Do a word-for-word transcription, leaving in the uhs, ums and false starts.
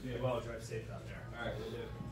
Be well, drive safe out there. All right, we'll do.